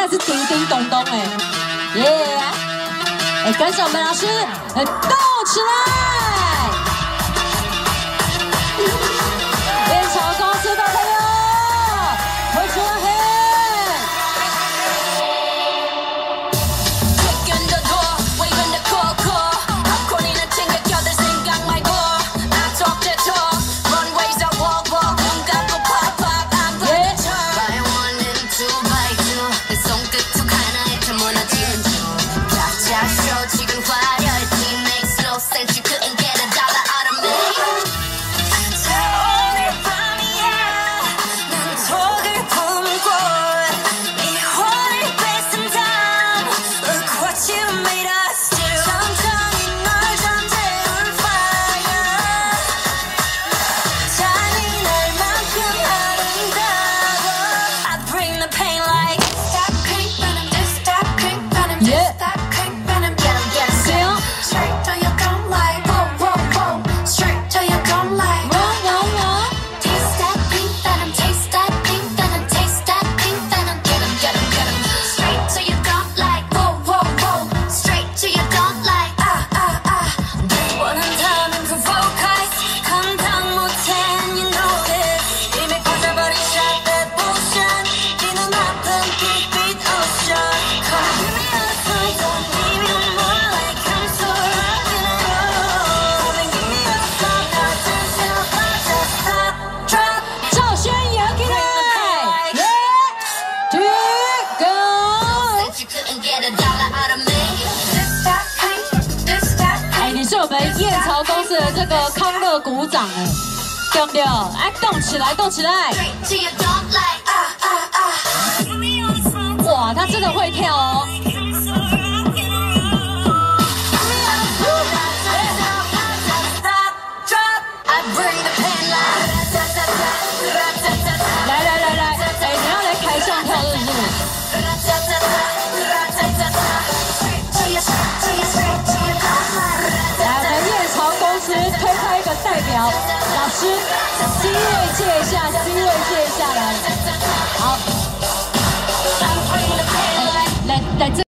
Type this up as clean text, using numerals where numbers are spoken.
是叮叮咚咚哎，耶！哎，跟着我们老师，动起来！燕巢公司的朋友，挥出了黑。 我们燕巢公司的这个康乐股长哎，对不对？哎，动起来，动起来！哇，他真的会跳哦！来来来来，哎，你要来台上跳是不是？ 推开一个代表，老师 C 位借一下 ，C 位借一下来，好，来这。